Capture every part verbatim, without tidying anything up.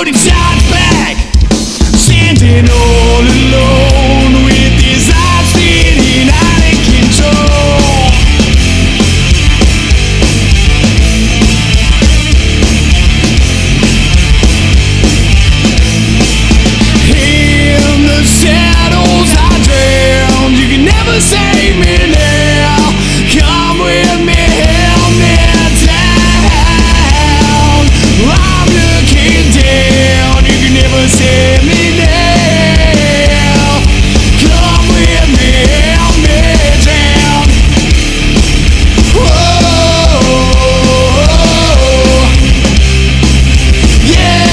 but he shot back, standing all alone with his eyes spinning out of control. In the shadows I drown, you can never save me now. Come with me, help me down. I'm looking down, you can never save me now. Come with me, help me down. Whoa, yeah.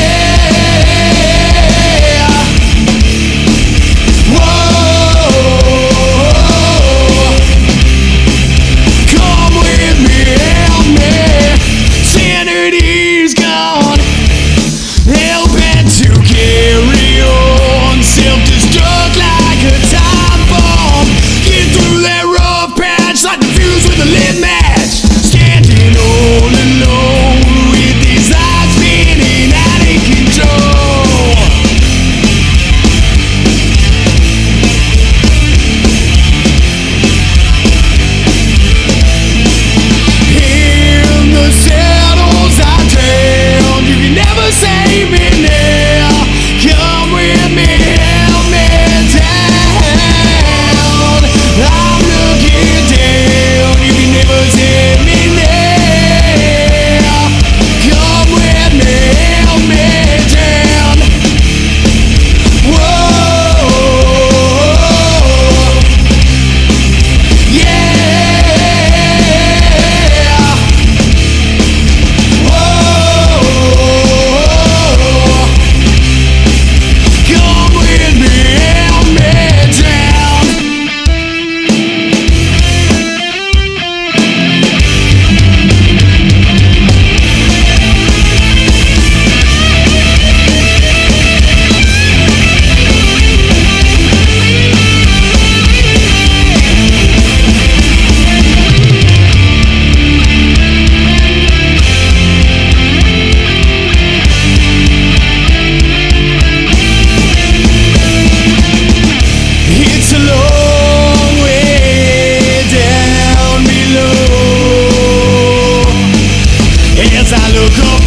Look up.